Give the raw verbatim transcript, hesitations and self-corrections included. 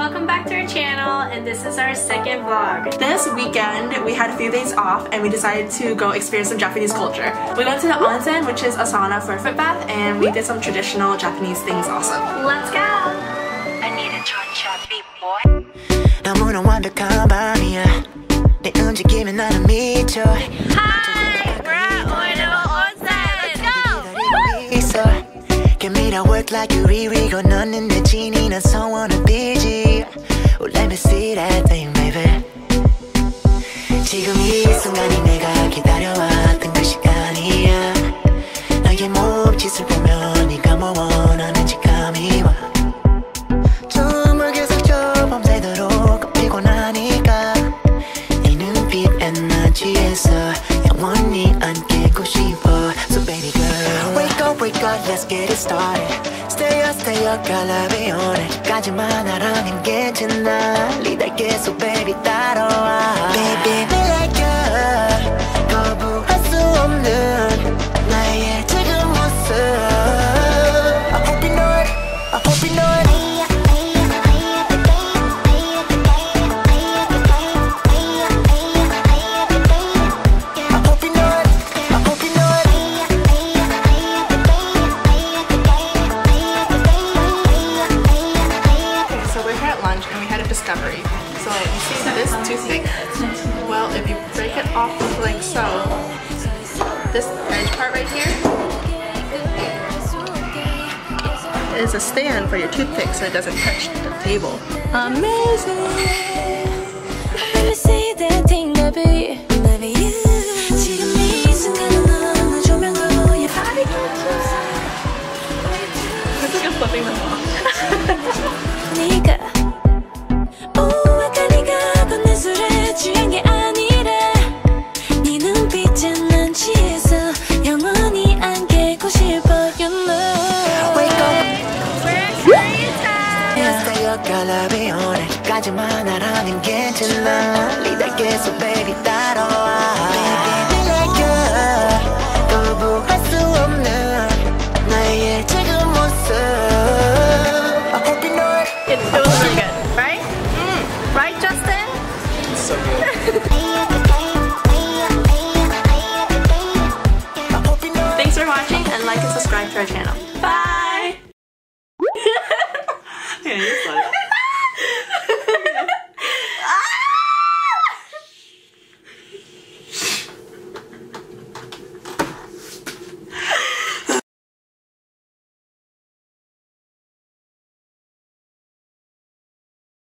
Welcome back to our channel, and this is our second vlog. This weekend we had a few days off and we decided to go experience some Japanese culture. We went to the onsen, which is a sauna for a foot bath, and we did some traditional Japanese things also. Let's go! I need a chon-chon beat, boy. 너무나 완벽한 밤이야. 내 움직임에 나는 미쳐. Hi! We're at Erin Oh Let's go! Give me that work like you really gon' 넣는데 진이 난 소원을 빌지. Oh, let me see that thing, baby. 지금 이 순간이 내가 기다려왔던 그 시간이야. 너의 몸짓을 보면 네가 뭐 원하는지 감이 와. 춤을 계속 춰 밤새도록 피곤하니까 네 눈빛에 난 취해서 영원히 안기고 싶어. So baby girl, wake up, wake up, let's get it started. Stay up, stay up, girl, I'll be on it. 까지만 알아는 괜찮아. 리달게, so baby 따라와. Baby, be like you. 거부할 수 없는 나의 지금 모습. I hope you know it, I hope you know it. Discovery. So you see this toothpick? Well, if you break it off like so, this edge part right here is a stand for your toothpick so it doesn't touch the table. Amazing! Let me see that thing, baby. Baby, you. 지금 이 순간은 너무 조명도 예쁘게. It's like I'm flipping them off. 네가 취한 게 아니라 네 눈빛에 난 취해서 영원히 안기고 싶어. You know. Wake up. We're at Koreatown! Stay up, girl, I'll be on it. 까지만 알아는 괜찮아. 리달게, so baby 따라와. Baby, be like you. 거부할 수 없는 나의 지금 모습. I hope you know it. It feels really good, right? Mm. Right, Justin? So good. Thanks for watching and like and subscribe to our channel. Bye! Yeah, you're fun.